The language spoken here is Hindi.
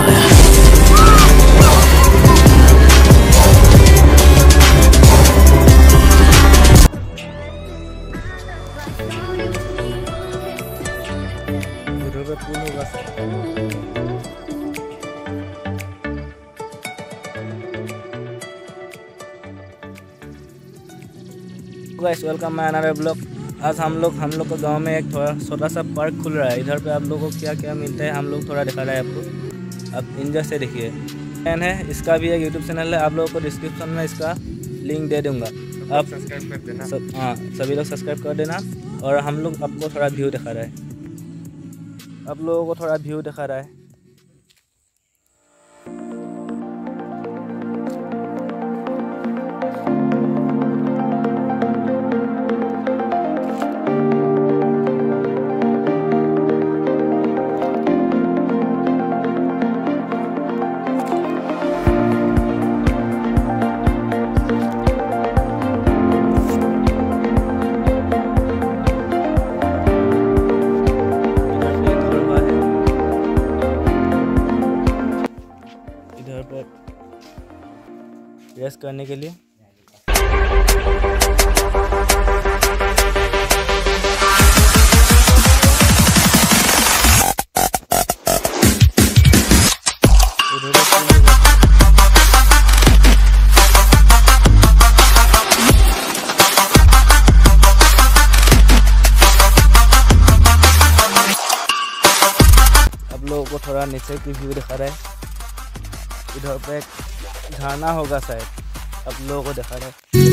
पुल होगा guys, welcome my another blog. आज हम लोग के गांव में एक थोड़ा छोटा सा पार्क खुल रहा है। इधर पे आप लोगों को क्या क्या मिलता है हम लोग थोड़ा दिखा रहे हैं आपको। आप इंजॉय से देखिए। फैन है, इसका भी एक यूट्यूब चैनल है, आप लोगों को डिस्क्रिप्शन में इसका लिंक दे दूंगा। आप सब्सक्राइब कर देना। हाँ, सभी लोग सब्सक्राइब कर देना। और हम लोग आपको थोड़ा व्यू दिखा रहा है, आप लोगों को थोड़ा व्यू दिखा रहा है। इधर पर रेस्ट करने के लिए आप लोगों को थोड़ा नीचे की व्यू दिखा रहा है। इधर पे एक झरना होगा शायद, आप लोगों को दिखा रहा है।